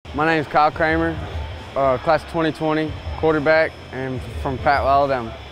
My name is Kramer, class of 2020, quarterback, and from Pat, Alabama.